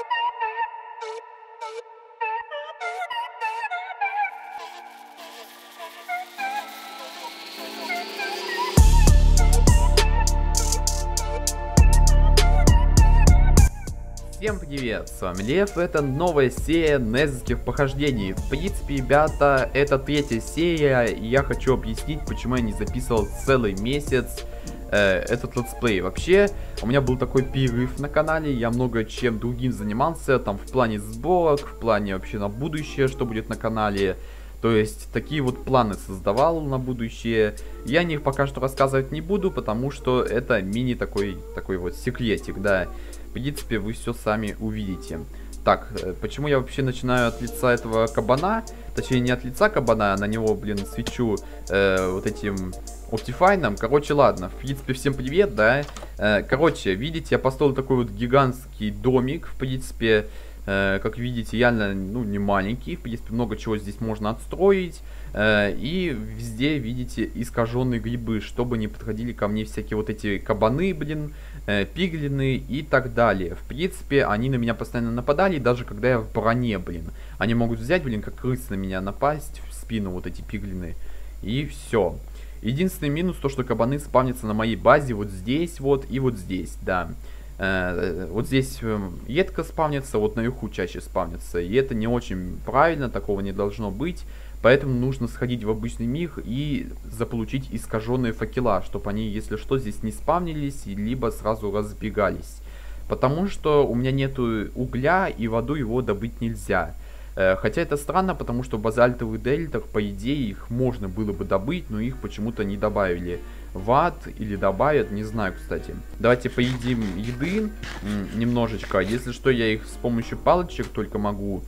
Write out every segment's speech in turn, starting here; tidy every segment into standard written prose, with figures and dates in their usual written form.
Всем привет, с вами Лев, это новая серия незовских похождений. В принципе, ребята, это третья серия, и я хочу объяснить, почему я не записывал целый месяц этот летсплей. Вообще, у меня был такой перерыв на канале, я много чем другим занимался, там в плане сборок, в плане вообще на будущее, что будет на канале. То есть, такие вот планы создавал на будущее. Я о них пока что рассказывать не буду, потому что это мини такой вот секретик, да. В принципе, вы все сами увидите. Так, почему я вообще начинаю от лица этого кабана? Точнее, не от лица кабана, а на него, блин, свечу вот этим Optifine. Короче, ладно. В принципе, всем привет, да. Короче, видите, я построил такой вот гигантский домик. В принципе, как видите, реально, ну, не маленький. В принципе, много чего здесь можно отстроить. И везде, видите, искаженные грибы, чтобы не подходили ко мне всякие вот эти кабаны, блин, пиглины и так далее. В принципе, они на меня постоянно нападали, даже когда я в броне, блин. Они могут взять, блин, как крысы на меня напасть в спину, вот эти пиглины. И все. Единственный минус, то, что кабаны спавнятся на моей базе вот здесь вот и вот здесь, да. Вот здесь редко спавнится, вот наверху чаще спавнится. И это не очень правильно, такого не должно быть. Поэтому нужно сходить в обычный мир и заполучить искаженные факела, чтобы они, если что, здесь не спавнились, либо сразу разбегались. Потому что у меня нету угля, и воду его добыть нельзя. Хотя это странно, потому что в базальтовых дельтах, по идее, их можно было бы добыть, но их почему-то не добавили в ад или добавят, не знаю, кстати. Давайте поедим еды немножечко. Если что, я их с помощью палочек только могу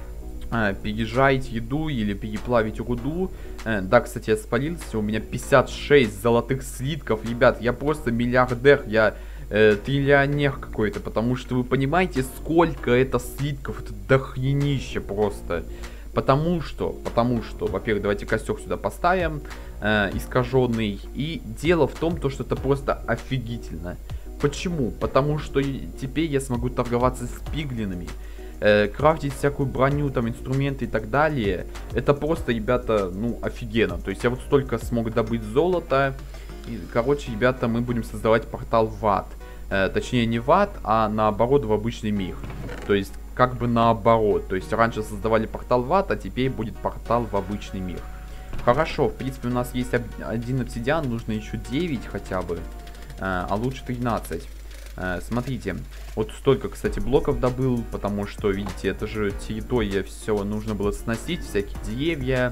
пережарить еду или переплавить руду. Да, кстати, я спалился. У меня 56 золотых слитков. Ребят, я просто миллиардер. Я триллионер какой-то. Потому что вы понимаете, сколько это слитков. Это дохренище просто. Потому что, во-первых, давайте костер сюда поставим. Искаженный. И дело в том, что это просто офигительно. Почему? Потому что теперь я смогу торговаться с пиглинами. Крафтить всякую броню, там, инструменты и так далее. Это просто, ребята, ну, офигенно. То есть я вот столько смог добыть золота. И, короче, ребята, мы будем создавать портал в ад. Точнее, не в ад, а наоборот в обычный мир. То есть, как бы наоборот. То есть, раньше создавали портал в ад, а теперь будет портал в обычный мир. Хорошо, в принципе, у нас есть один обсидиан, нужно еще 9 хотя бы. А лучше 13. Смотрите, вот столько, кстати, блоков добыл, потому что, видите, это же территория, все нужно было сносить, всякие деревья,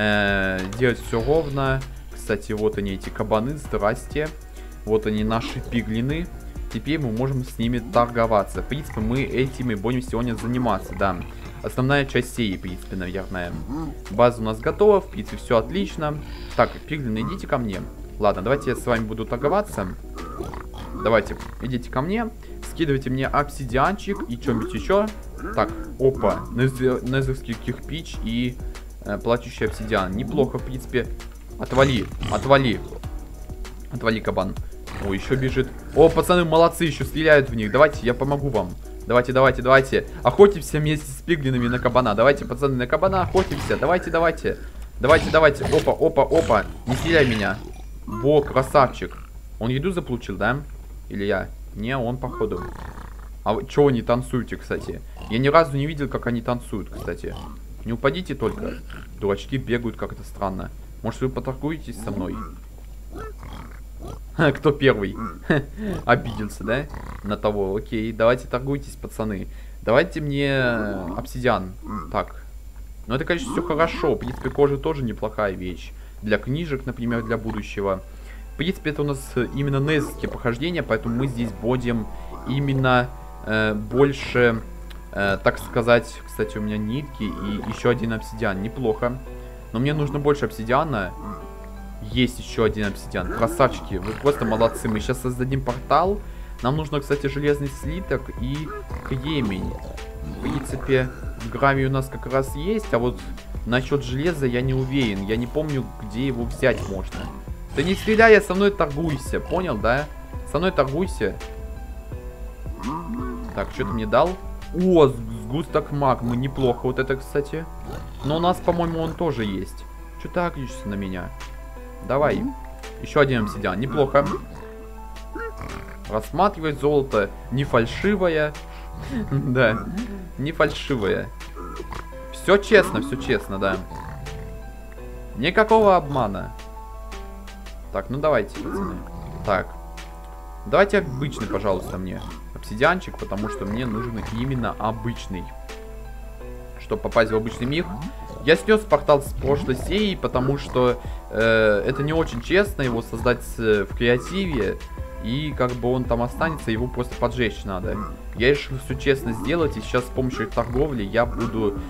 делать все ровно. Кстати, вот они, эти кабаны, здрасте. Вот они, наши пиглины. Теперь мы можем с ними торговаться. В принципе, мы этим и будем сегодня заниматься, да. Основная часть серии, в принципе, наверное. База у нас готова, в принципе, все отлично. Так, пиглины, идите ко мне. Ладно, давайте я с вами буду торговаться. Давайте, идите ко мне, скидывайте мне обсидианчик и что-нибудь еще. Так, опа, незерский кирпич и плачущий обсидиан. Неплохо, в принципе. Отвали, отвали. Отвали, кабан. О, еще бежит. О, пацаны, молодцы, еще стреляют в них. Давайте, я помогу вам. Давайте, давайте, давайте. Охотимся вместе с пиглинами на кабана. Давайте, пацаны, на кабана охотимся. Давайте, давайте. Давайте, давайте. Опа, опа, опа. Не стреляй меня. Во, красавчик. Он еду заполучил, да? Или я? Не, он походу. А вы чего не танцуете, кстати? Я ни разу не видел, как они танцуют, кстати. Не упадите только. Дурачки бегают как-то странно. Может, вы поторгуетесь со мной? Кто первый? Обиделся, да? На того. Окей, давайте торгуйтесь, пацаны. Давайте мне обсидиан. Так. Ну, это, конечно, все хорошо. В принципе, кожа тоже неплохая вещь. Для книжек, например, для будущего. В принципе, это у нас именно незерские похождения, поэтому мы здесь будем именно больше, так сказать, кстати, у меня нитки и еще один обсидиан, неплохо. Но мне нужно больше обсидиана. Есть еще один обсидиан, красавчики, вы просто молодцы. Мы сейчас создадим портал. Нам нужно, кстати, железный слиток и кремень. В принципе, гравий у нас как раз есть, а вот насчет железа я не уверен. Я не помню, где его взять можно. Да не стреляй, со мной торгуйся, понял, да? Со мной торгуйся. Так, что ты мне дал? О, сгусток магмы, неплохо. Вот это, кстати. Но у нас, по-моему, он тоже есть. Что ты агришься на меня? Давай. Еще один обсидиан. Неплохо. Рассматривать золото. Не фальшивое. Да. Не фальшивое. Все честно, да. Никакого обмана. Так, ну давайте, пацаны. Так. Давайте обычный, пожалуйста, мне обсидианчик, потому что мне нужен именно обычный. Чтобы попасть в обычный мир. Я снес портал с прошлой серии, потому что это не очень честно его создать в креативе. И как бы он там останется, его просто поджечь надо. Я решил все честно сделать, и сейчас с помощью торговли я буду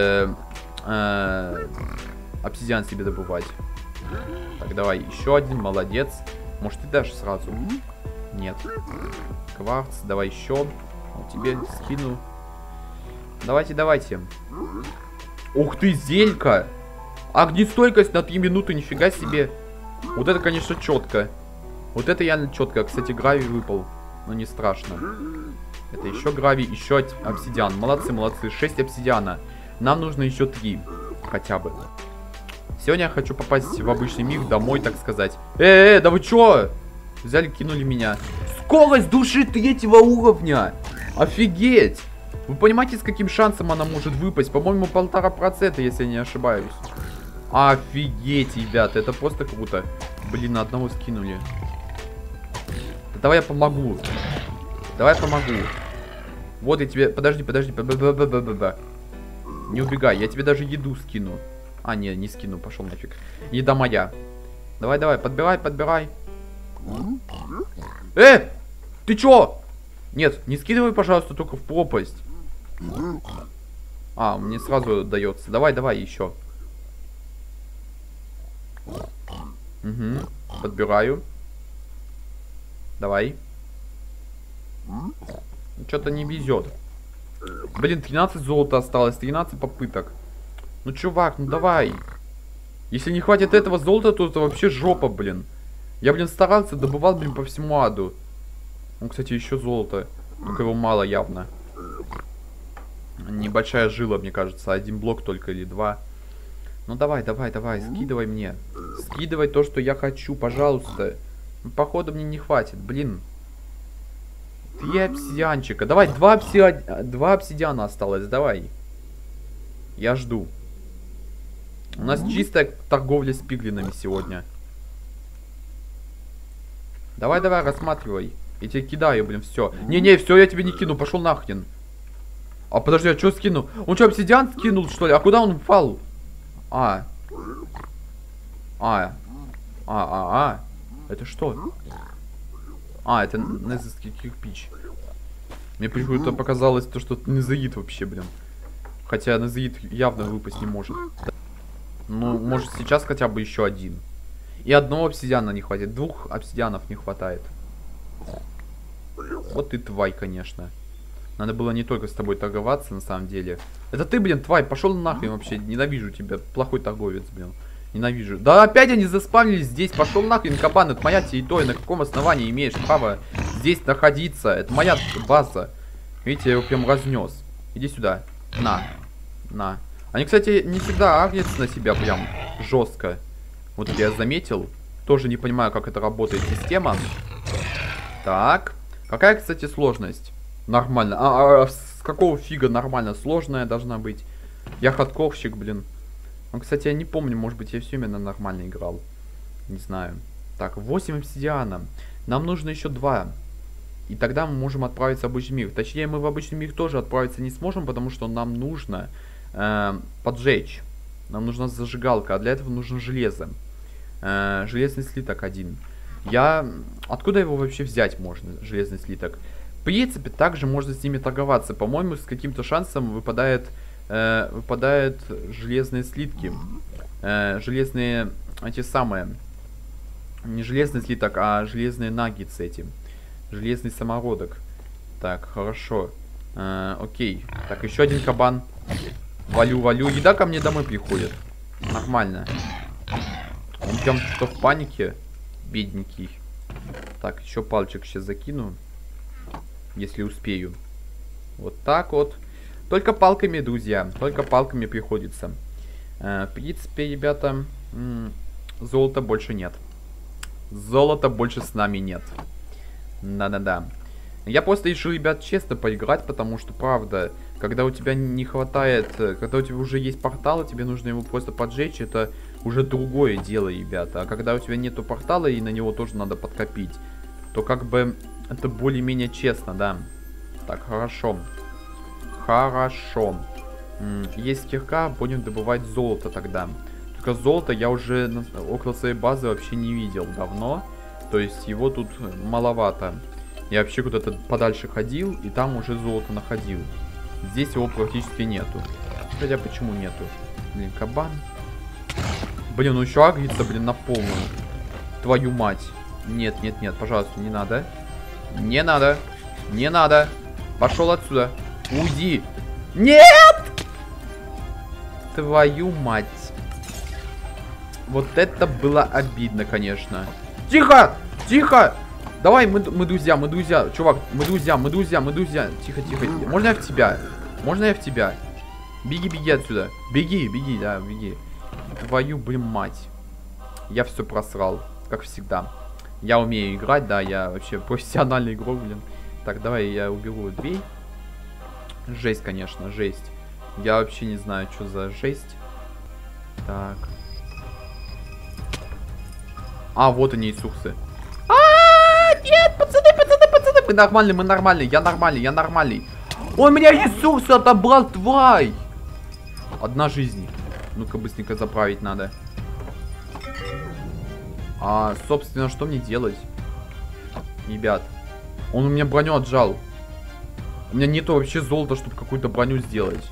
обсидиан себе добывать. Так, давай, еще один, молодец. Может, ты дашь сразу? Нет. Кварц, давай еще. Вот тебе скину. Давайте, давайте. Ух ты, зелька! Огнестойкость на 3 минуты, нифига себе. Вот это, конечно, четко. Вот это реально четко. Кстати, гравий выпал. Но не страшно. Это еще гравий, еще обсидиан. Молодцы, молодцы. 6 обсидиана. Нам нужно еще 3. Хотя бы. Сегодня я хочу попасть в обычный мир, домой, так сказать. Да вы чё? Взяли, кинули меня. Скорость души 3-го уровня. Офигеть. Вы понимаете, с каким шансом она может выпасть? По-моему, 1,5%, если я не ошибаюсь. Офигеть, ребята, это просто круто. Блин, на одного скинули. Да давай я помогу. Давай я помогу. Вот я тебе... Подожди. Не убегай, я тебе даже еду скину. А, не скину, пошел нафиг. Еда моя. Давай, подбирай. Ты чё? Нет, не скидывай, пожалуйста, только в пропасть. А, мне сразу дается. Давай, еще. Угу, подбираю. Давай. Что-то не везет. Блин, 13 золота осталось, 13 попыток. Ну, чувак, ну давай. Если не хватит этого золота, то это вообще жопа, блин. Я, блин, старался, добывал, блин, по всему аду. Ну, кстати, еще золото. Только его мало явно. Небольшая жила, мне кажется. 1 блок только или 2. Ну, давай, скидывай мне. Скидывай то, что я хочу, пожалуйста. Ну, походу, мне не хватит, блин. 3 обсидианчика. Давай, 2 обсидиана осталось, давай. Я жду. У нас чистая торговля с пиглинами сегодня. Давай, рассматривай. Я тебе кидаю, блин, все. Не, все, я тебе не кину, пошел нахрен. А подожди, а что скинул? Он что, обсидиан скинул, что ли? А куда он упал? Это что? Это незерский кирпич. Мне почему-то показалось, что это незаид вообще, блин. Хотя незаид явно выпасть не может. Ну, может сейчас хотя бы еще один. И одного обсидиана не хватит. 2 обсидианов не хватает. Вот ты тварь, конечно. Надо было не только с тобой торговаться, на самом деле. Это ты, блин, тварь, пошел нахрен вообще. Ненавижу тебя. Плохой торговец, блин. Ненавижу. Да опять они заспавнились здесь. Пошел нахрен, кабан. Это моя территория. На каком основании имеешь право здесь находиться? Это моя база. Видите, я его прям разнес. Иди сюда. На. Они, кстати, не всегда агрятся на себя прям жестко. Вот я заметил. Тоже не понимаю, как это работает система. Так. Какая, кстати, сложность? Нормально. С какого фига нормально? Сложная должна быть. Я хардкорщик, блин. Ну, кстати, я не помню, может быть, я все именно нормально играл. Не знаю. Так, 8 обсидиана. Нам нужно еще 2. И тогда мы можем отправиться в обычный мир. Точнее, мы в обычный мир тоже отправиться не сможем, потому что нам нужно поджечь. Нам нужна зажигалка, а для этого нужно железо. Железный слиток 1. Откуда его вообще взять можно, железный слиток? В принципе, также можно с ними торговаться. По-моему, с каким-то шансом выпадают железные слитки. Железные, эти самые. Не железный слиток, а железные наггетсы эти. Железный самородок. Так, хорошо. Окей. Так, еще один кабан. Валю. Еда ко мне домой приходит. Нормально. Он прям что в панике. Бедненький. Так, еще пальчик сейчас закину. Если успею. Вот так вот. Только палками, друзья. Только палками приходится. В принципе, ребята, золота больше нет. Золота больше с нами нет. Да-да-да. Я просто решил, ребят, честно поиграть, потому что, правда, когда у тебя не хватает, когда у тебя уже есть портал, и тебе нужно его просто поджечь, это уже другое дело, ребята. А когда у тебя нету портала, и на него тоже надо подкопить, то как бы это более-менее честно, да. Так, хорошо. Хорошо. Есть кирка, будем добывать золото тогда. Только золото я уже около своей базы вообще не видел давно. То есть его тут маловато. Я вообще куда-то подальше ходил, и там уже золото находил. Здесь его практически нету. Хотя почему нету? Блин, кабан. Блин, ну еще агрится, блин, на полную. Твою мать. Нет, нет, нет, пожалуйста, не надо. Не надо. Не надо. Пошел отсюда. Уйди. Нет! Твою мать. Вот это было обидно, конечно. Тихо! Тихо! Давай, мы друзья, мы друзья. Чувак, мы друзья, мы друзья, мы друзья. Тихо, тихо. Можно я в тебя? Можно я в тебя? Беги, беги отсюда. Беги, беги, да, беги. Твою, блин, мать. Я все просрал, как всегда. Я умею играть, да, я вообще профессиональный игрок, блин. Так, давай я уберу дверь. Жесть, конечно, жесть. Я вообще не знаю, что за жесть. Так. А, вот они, Иисусы. Нет, пацаны, пацаны, пацаны. Мы нормальные, я нормальный. Он меня Иисус отобрал, тварь. Одна жизнь. Ну-ка, быстренько заправить надо. А, собственно, что мне делать? Ребят, он у меня броню отжал. У меня нету вообще золота, чтобы какую-то броню сделать.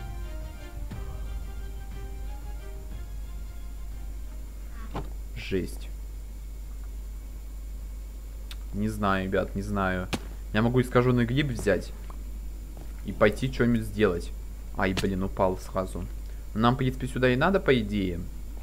Жесть. Не знаю, ребят, не знаю. Я могу искаженный гриб взять и пойти что-нибудь сделать. Ай, блин, упал сразу. Нам, в принципе, сюда и надо, по идее.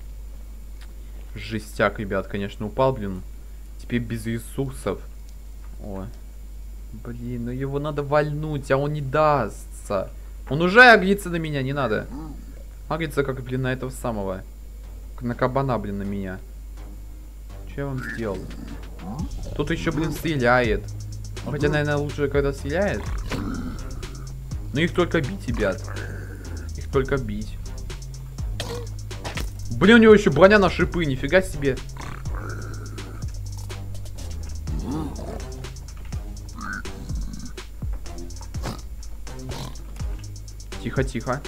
Жестяк, ребят, конечно, упал, блин. Теперь без ресурсов. О. Блин, ну его надо вальнуть, а он не дастся. Он уже агрится на меня, не надо. Агрится, как, блин, на этого самого. Как на кабана, блин, на меня. Что я вам сделал? Тут еще, блин, стреляет. Хотя, наверное, лучше, когда стреляет. Но их только бить, ребят. Их только бить. Блин, у него еще броня на шипы, нифига себе. Тихо, тихо.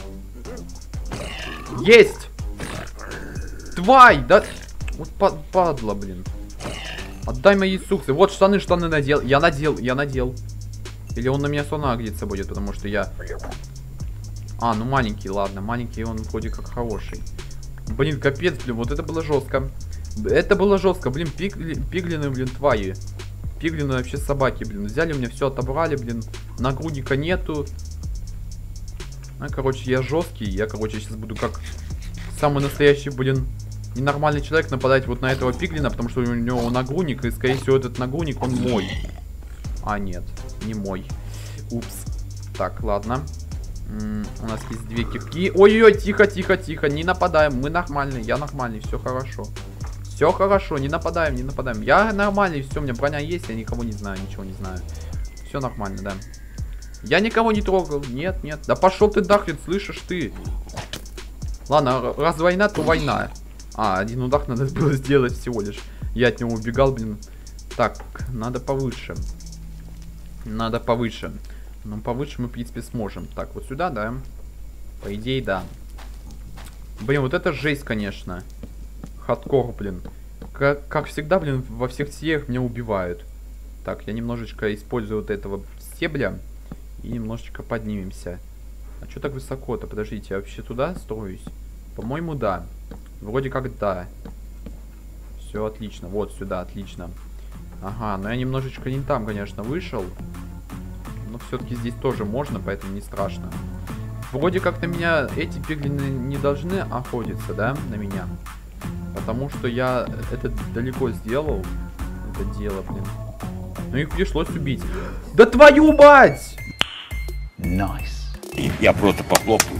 Есть! Тварь! Да... Вот падла, блин. Отдай мои суксы. Вот штаны надел. Я надел. Или он на меня сон агриться будет, потому что я... А, ну маленький, ладно. Маленький он вроде как хороший. Блин, капец, блин, вот это было жестко. Это было жестко, блин, пиглины, блин, твари. Пиглины вообще собаки, блин. Взяли у меня все, отобрали, блин. Нагрудника нету. А, короче, я жесткий. Я, короче, сейчас буду как самый настоящий, блин, ненормальный человек нападать вот на этого пиглина, потому что у него нагрудник, и, скорее всего, этот нагрудник, он мой. А, нет, не мой. Упс. Так, ладно. У нас есть две кирки. Ой-ой-ой, тихо, тихо, тихо. Не нападаем, мы нормальные, я нормальный, все хорошо. Все хорошо, не нападаем, не нападаем. Я нормальный, все, у меня броня есть, я никого не знаю, ничего не знаю. Все нормально, да. Я никого не трогал, нет, нет. Да пошел ты нахрен, слышишь ты. Ладно, раз война, то война. А, один удар надо было сделать всего лишь. Я от него убегал, блин. Так, надо повыше. Надо повыше. Ну, повыше мы, в принципе, сможем. Так, вот сюда, да? По идее, да. Блин, вот это жесть, конечно. Хардкор, блин. Как всегда, блин, во всех сериях меня убивают. Так, я немножечко использую вот этого стебля. И немножечко поднимемся. А что так высоко-то? Подождите, я вообще туда строюсь? По-моему, да. Вроде как да. Все отлично. Вот сюда, отлично. Ага, но я немножечко не там, конечно, вышел. Но все-таки здесь тоже можно, поэтому не страшно. Вроде как на меня эти пиглины не должны охотиться, да, на меня. Потому что я это далеко сделал. Это дело, блин. Но их пришлось убить. Да твою мать! Nice. Я просто похлопаю.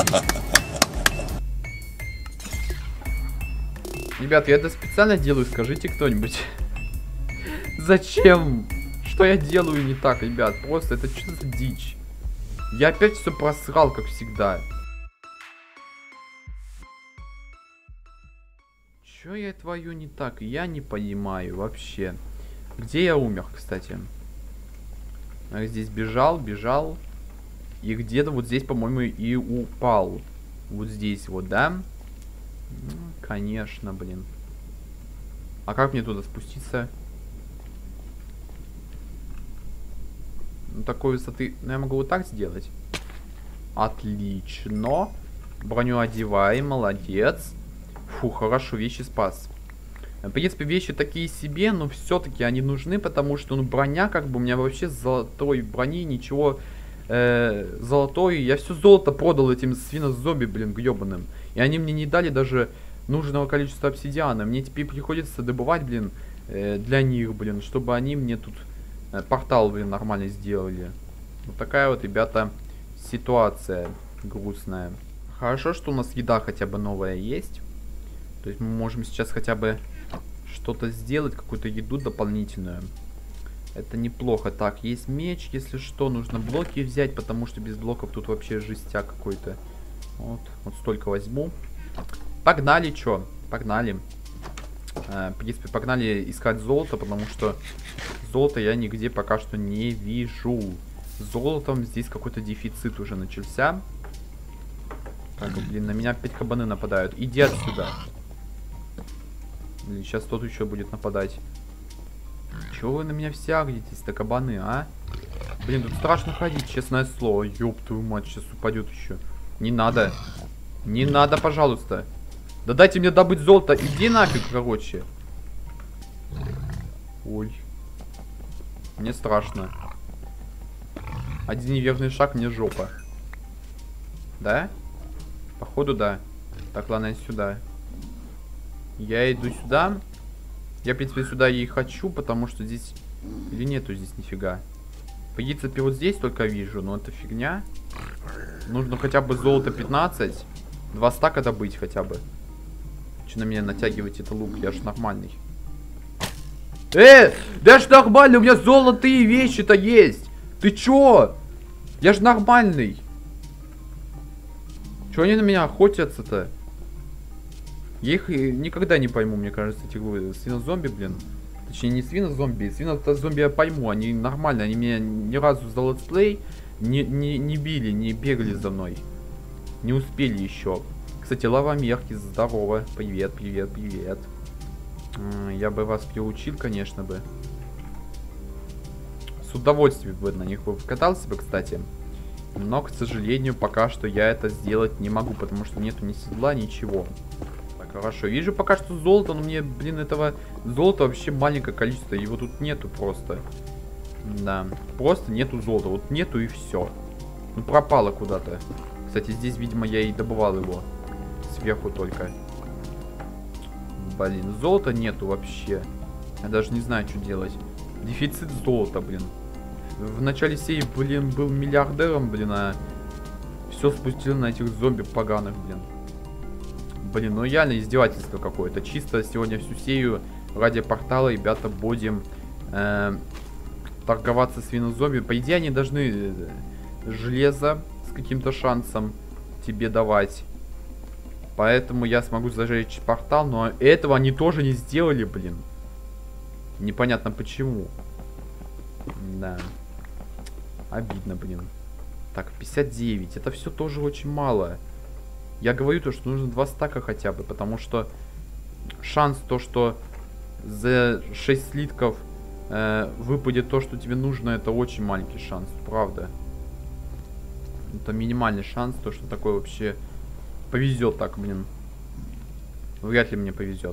Ребят, я это специально делаю, скажите кто-нибудь. Зачем? Что я делаю не так, ребят? Просто это что за дичь? Я опять все просрал, как всегда. Чё я твою не так? Я не понимаю вообще. Где я умер, кстати? Я здесь бежал. И где-то вот здесь, по-моему, и упал. Вот здесь вот, да? Ну, конечно, блин. А как мне туда спуститься? Ну, такой высоты... Ну, я могу вот так сделать. Отлично. Броню одеваем, молодец. Фу, хорошо, вещи спас. В принципе, вещи такие себе, но все-таки они нужны, потому что, ну, броня, как бы, у меня вообще с золотой брони ничего... золотой. Я все золото продал этим свинозомби, блин, гребаным. И они мне не дали даже нужного количества обсидиана. Мне теперь приходится добывать, блин, для них, блин, чтобы они мне тут портал, блин, нормально сделали. Вот такая вот, ребята, ситуация грустная. Хорошо, что у нас еда хотя бы новая есть. То есть мы можем сейчас хотя бы что-то сделать, какую-то еду дополнительную. Это неплохо. Так, есть меч, если что. Нужно блоки взять, потому что без блоков тут вообще жестяк какой-то. Вот столько возьму. Погнали, чё? Погнали. В принципе, погнали искать золото, потому что золота я нигде пока что не вижу. С золотом здесь какой-то дефицит уже начался. Так, блин, на меня опять кабаны нападают. Иди отсюда. Блин, сейчас тот еще будет нападать. Чего вы на меня все агритесь-то, кабаны, а? Блин, тут страшно ходить, честное слово. Ёб твою мать, сейчас упадет еще. Не надо. Не надо, пожалуйста. Да дайте мне добыть золото. Иди нафиг, короче. Ой. Мне страшно. Один неверный шаг, мне жопа. Да? Походу, да. Так, ладно, сюда. Я иду сюда. Я, в принципе, сюда и хочу, потому что здесь... Или нету здесь нифига. В принципе, вот здесь только вижу, но это фигня. Нужно хотя бы золото 15. 2 стака добыть хотя бы. Че на меня натягивать это лук? Я ж нормальный. Да ж нормально, у меня золотые вещи-то есть. Ты чё? Я ж нормальный. Чё они на меня охотятся-то? Я их никогда не пойму, мне кажется, этих свинозомби, блин. Точнее, не свинозомби. Свинозомби я пойму, они нормально. Они меня ни разу за летсплей не били, не бегали за мной. Не успели еще. Кстати, лавамерки, здорово. Привет, привет, привет. Я бы вас приучил, конечно бы. С удовольствием бы на них покатался бы, кстати. Но, к сожалению, пока что я это сделать не могу, потому что нету ни седла, ничего. Так, хорошо. Вижу пока что золото, но мне, блин, этого золота вообще маленькое количество. Его тут нету просто. Да, просто нету золота. Вот нету и все. Ну, пропало куда-то. Кстати, здесь, видимо, я и добывал его. Сверху только. Блин, золота нету вообще. Я даже не знаю, что делать. Дефицит золота, блин. В начале серии, блин, был миллиардером, блин, а все спустил на этих зомби поганых, блин. Блин, ну реально издевательство какое-то. Чисто сегодня всю серию ради портала, ребята, будем торговаться с свинозомби. По идее, они должны железо с каким-то шансом тебе давать. Поэтому я смогу зажечь портал, но этого они тоже не сделали, блин. Непонятно почему. Да. Обидно, блин. Так, 59. Это все тоже очень мало. Я говорю то, что нужно 2 стака хотя бы, потому что шанс то, что за 6 слитков выпадет то, что тебе нужно, это очень маленький шанс, правда. Это минимальный шанс, то, что такое вообще повезет так, блин. Вряд ли мне повезет.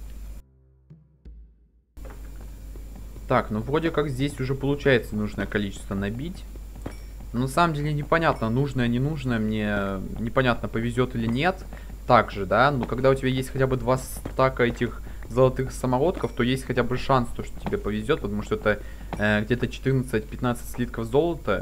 Так, ну вроде как здесь уже получается нужное количество набить. Но на самом деле непонятно, нужное, не нужное. Мне непонятно, повезет или нет. Также, да, но когда у тебя есть хотя бы 2 стака этих золотых самородков, то есть хотя бы шанс, то, что тебе повезет, потому что это где-то 14-15 слитков золота.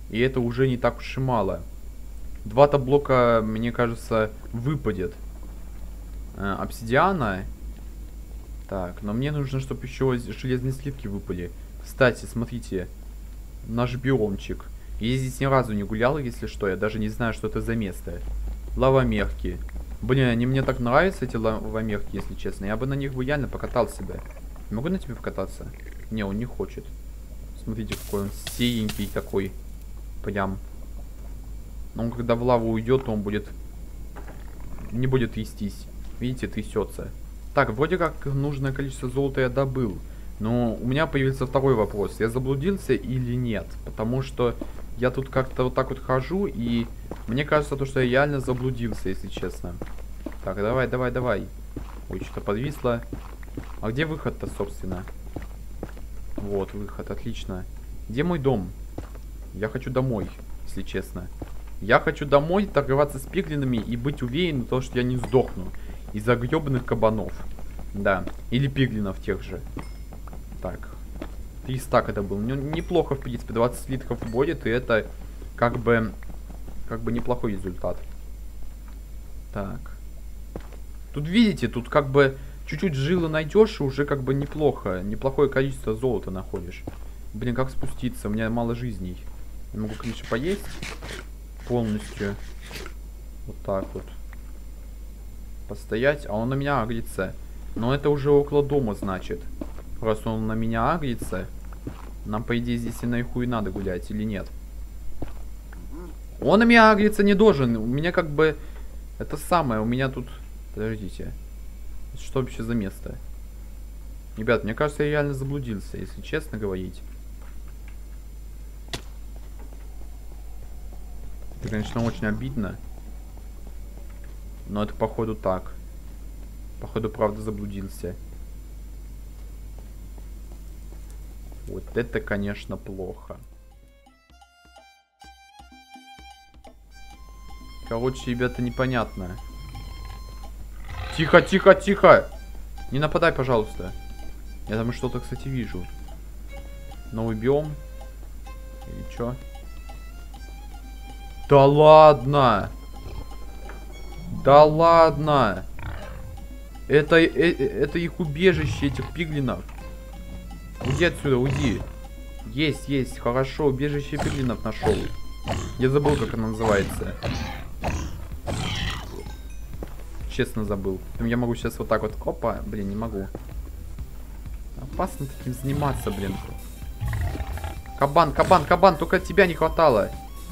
И это уже не так уж и мало. 2-то блока, мне кажется, выпадет. Обсидиана. Так, но мне нужно, чтобы еще железные слитки выпали. Кстати, смотрите. Наш биомчик. Я здесь ни разу не гулял, если что. Я даже не знаю, что это за место. Лавомерки. Блин, они мне так нравятся, эти лавомерки, если честно. Я бы на них бы реально покатался бы. Могу на тебе покататься? Не, он не хочет. Смотрите, какой он серенький такой. Прям. Но он когда в лаву уйдет, то он будет... Не будет трястись. Видите, трясется. Так, вроде как нужное количество золота я добыл. Но у меня появился второй вопрос. Я заблудился или нет? Потому что я тут как-то вот так вот хожу, и мне кажется, то, что я реально заблудился, если честно. Так, давай, давай, давай. Ой, что-то подвисло. А где выход-то, собственно? Вот, выход, отлично. Где мой дом? Я хочу домой, если честно. Я хочу домой торговаться с пиглинами и быть уверен в том, что я не сдохну из-за гребаных кабанов. Да, или пиглинов тех же. Так, 3 стака это был. Неплохо, в принципе, 20 слитков будет, и это как бы неплохой результат. Так. Тут видите, тут как бы чуть-чуть жилы найдешь, и уже как бы неплохо. Неплохое количество золота находишь. Блин, как спуститься? У меня мало жизней. Я могу, конечно, поесть полностью. Вот так вот. Постоять, а он на меня агрится. Но это уже около дома, значит. Раз он на меня агрится, нам, по идее, здесь и наихуй и надо гулять, или нет? Он на меня агриться не должен. У меня как бы... Это самое, у меня тут... Подождите. Что вообще за место? Ребят, мне кажется, я реально заблудился, если честно говорить. Это, конечно, очень обидно. Но это, походу, так. Походу, правда, заблудился. Вот это, конечно, плохо. Короче, ребята, непонятно. Тихо, тихо, тихо! Не нападай, пожалуйста. Я там что-то, кстати, вижу. Новый биом. Или чё? Да ладно! Да ладно! Это их убежище, этих пиглинов. Уйди отсюда, уйди. Есть, есть, хорошо, убежище пиглинов нашел. Я забыл, как оно называется. Честно забыл. Я могу сейчас вот так вот. Опа, блин, не могу. Опасно таким заниматься, блин. Кабан, кабан, кабан, только тебя не хватало.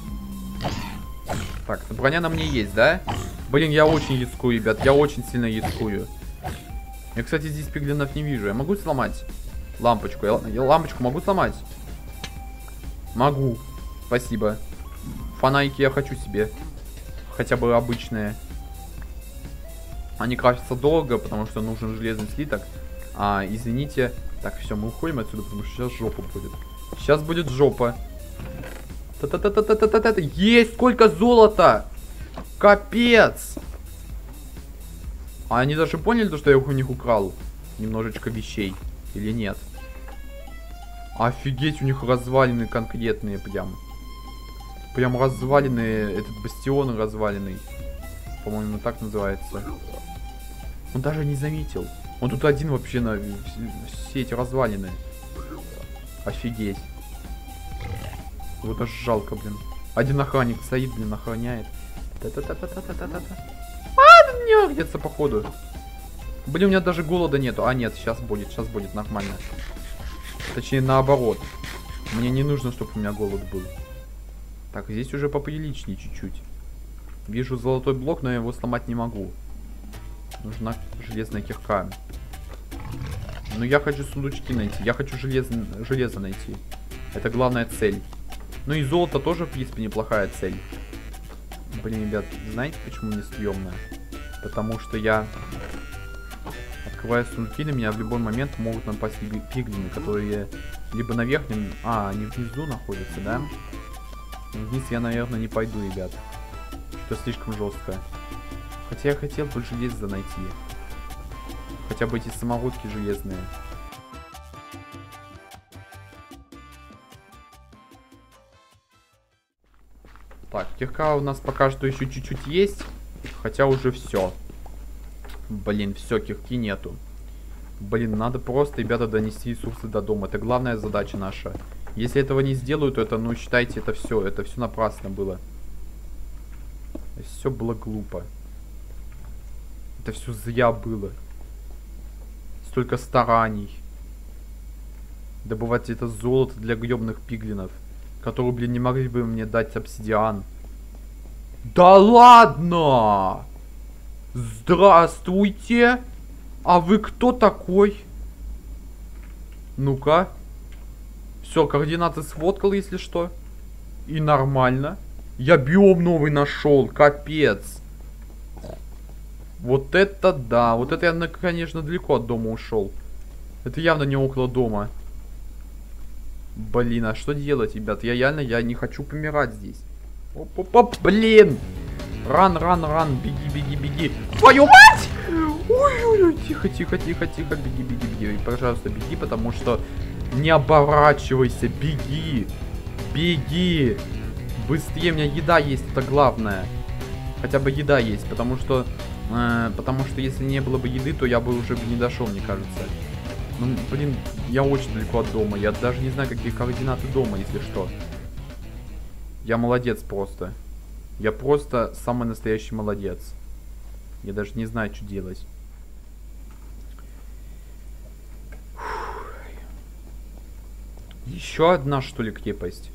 Так, броня на мне есть, да? Блин, я очень яскую, ребят, я очень сильно яскую. Я, кстати, здесь пиглинов не вижу. Я могу сломать лампочку? Я лампочку могу сломать? Могу. Спасибо. Фонарики я хочу себе. Хотя бы обычные. Они крафтятся долго, потому что нужен железный слиток. Извините. Так, все, мы уходим отсюда, потому что сейчас жопа будет. Сейчас будет жопа. Та-та-та-та-та-та-та-та. Есть! Сколько золота! Капец! А они даже поняли, что я у них украл немножечко вещей? Или нет? Офигеть, у них развалины конкретные прям. Прям развалины, этот бастион разваленный. По-моему, так называется. Он даже не заметил. Он тут один вообще на все эти развалины. Офигеть. Вот аж жалко, блин. Один охранник стоит, блин, охраняет. Та-та-та-та-та-та-та-та. Не где-то походу. Блин, у меня даже голода нету. Нет, сейчас будет нормально. Точнее, наоборот. Мне не нужно, чтобы у меня голод был. Так, здесь уже поприличнее чуть-чуть. Вижу золотой блок, но я его сломать не могу. Нужна железная кирка. Но я хочу сундучки найти. Я хочу железо найти. Это главная цель. Ну и золото тоже, в принципе, неплохая цель. Блин, ребят, знаете, почему мне стрёмно? Потому что я открываю сундуки, на меня в любой момент могут напасть пиглины, которые либо на верхнем... они внизу находятся, да? Вниз я, наверное, не пойду, ребят. Что слишком жестко. Хотя я хотел бы железо найти. Хотя бы эти самородки железные. Так, кирка у нас пока что еще чуть-чуть есть. Хотя уже все. Блин, все, кирки нету. Блин, надо просто, ребята, донести ресурсы до дома. Это главная задача наша. Если этого не сделают, то это, ну, считайте, это все напрасно было. Все было глупо. Это все зря было. Столько стараний. Добывать это золото для гребных пиглинов, которые, блин, не могли бы мне дать обсидиан. Да ладно! Здравствуйте! А вы кто такой? Ну-ка. Все, координаты сфоткал, если что. И нормально. Я биом новый нашел, капец. Вот это да. Вот это я, конечно, далеко от дома ушел. Это явно не около дома. Блин, а что делать, ребят? Я не хочу помирать здесь. Оп-оп-оп, блин! Ран, беги. Твою мать! Ой-ой-ой, тихо, беги, пожалуйста, беги, потому что не оборачивайся, беги, быстрее, у меня еда есть, это главное, хотя бы еда есть, потому что если не было бы еды, то я бы уже не дошел, мне кажется. Ну, блин, я очень далеко от дома, я даже не знаю, какие координаты дома, если что. Я молодец просто. Я просто самый настоящий молодец. Я даже не знаю, что делать. Еще одна, что ли, крепость?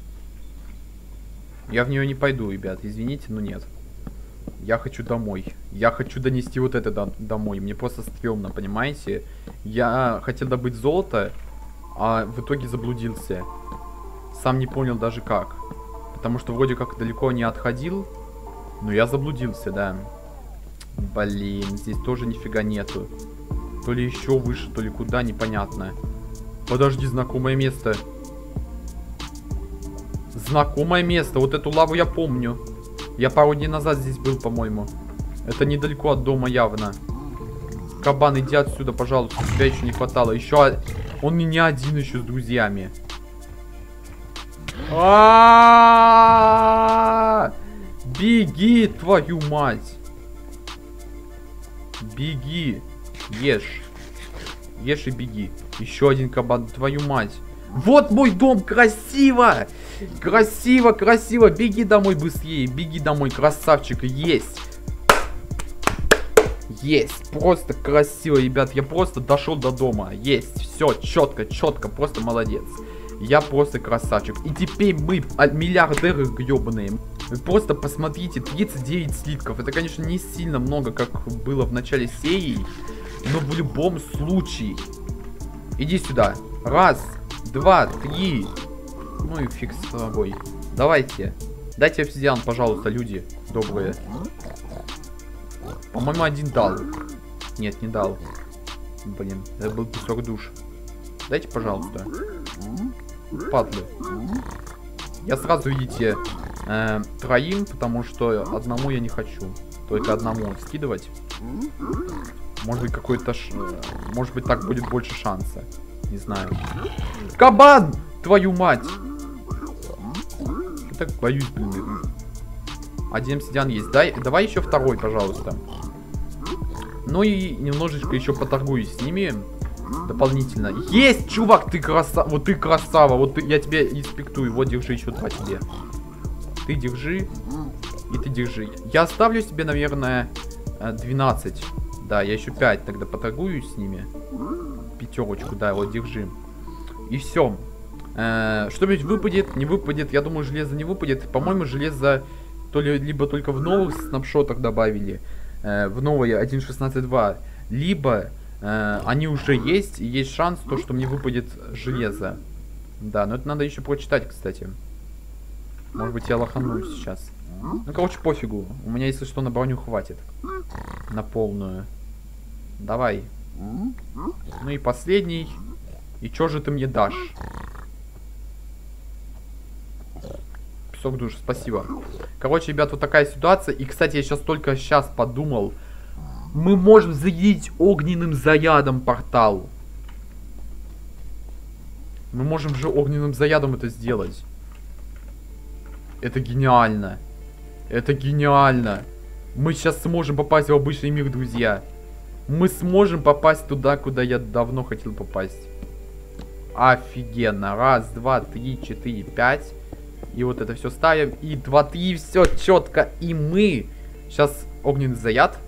Я в нее не пойду, ребят. Извините, но нет. Я хочу домой. Я хочу донести вот это домой. Мне просто стрёмно, понимаете? Я хотел добыть золото, а в итоге заблудился. Сам не понял даже как. Потому что вроде как далеко не отходил. Но я заблудился, да. Блин, здесь тоже нифига нету. То ли еще выше, то ли куда, непонятно. Подожди, знакомое место. Знакомое место. Вот эту лаву я помню. Я пару дней назад здесь был, по-моему. Это недалеко от дома явно. Кабан, иди отсюда, пожалуйста. Тебя еще не хватало. Еще он не один еще с друзьями. Беги, твою мать. Беги. Ешь. Ешь и беги. Еще один кабан, твою мать. Вот мой дом, красиво. Красиво. Беги домой быстрее. Беги домой, красавчик. Есть. Есть. Просто красиво, ребят. Я просто дошел до дома. Есть. Все, четко. Просто молодец. Я просто красавчик. И теперь мы миллиардеры гребаные. Вы просто посмотрите, 39 слитков. Это, конечно, не сильно много, как было в начале серии. Но в любом случае. Иди сюда. 1, 2, 3. Ну и фиг с тобой. Давайте. Дайте обсидиан, пожалуйста, люди добрые. По-моему, один дал. Нет, не дал. Блин, это был песок душ. Дайте, пожалуйста. Падлы. Я сразу, видите, троим, потому что одному я не хочу. Только одному скидывать. Может быть, какой-то... Может быть, так будет больше шанса. Не знаю. Кабан! Твою мать! Я так боюсь, блин. Один обсидиан есть. Давай еще второй, пожалуйста. Ну и немножечко еще поторгуюсь с ними. Дополнительно. Есть, чувак, ты красава. Вот ты красава. Вот я тебе инспектую. Вот, держи еще 2 тебе. Ты держи. И ты держи. Я оставлю себе, наверное, 12. Да, я еще 5 тогда поторгуюсь с ними. 5, да, вот держи. И все. Что-нибудь выпадет, не выпадет. Я думаю, железо не выпадет. По-моему, железо либо только в новых снапшотах добавили. В новые 1.16.2. Либо они уже есть. И есть шанс, что мне выпадет железо. Да, но это надо еще прочитать, кстати. Может быть, я лоханусь сейчас. Ну, короче, пофигу. У меня, если что, на броню хватит. На полную. Давай. Ну и последний. И чё же ты мне дашь? Песок душ, спасибо. Короче, ребят, вот такая ситуация. И, кстати, я только сейчас подумал. Мы можем зарядить огненным зарядом портал. Мы можем же огненным зарядом это сделать. Это гениально. Это гениально. Мы сейчас сможем попасть в обычный мир, друзья. Мы сможем попасть туда, куда я давно хотел попасть. Офигенно. Раз, два, три, четыре, пять. И вот это все ставим. И 2, 3, все четко. И мы... Сейчас огненный заряд.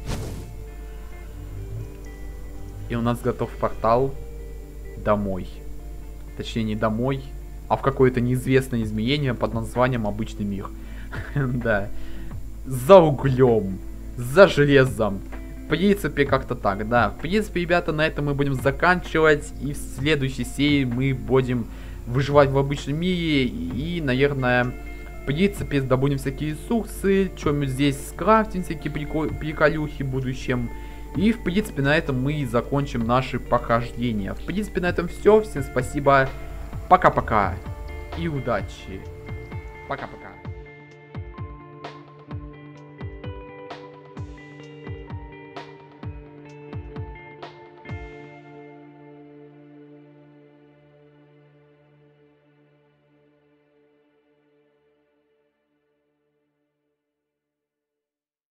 И у нас готов портал домой. Точнее, не домой, а в какое-то неизвестное измерение под названием обычный мир. Да. За углем. За железом. В принципе, как-то так, да. В принципе, ребята, на этом мы будем заканчивать. И в следующей серии мы будем выживать в обычном мире. И, наверное, в принципе, добудем всякие ресурсы. Что-нибудь здесь скрафтим, всякие приколюхи в будущем. И, в принципе, на этом мы и закончим наши похождения. В принципе, на этом все. Всем спасибо. Пока-пока. И удачи. Пока-пока.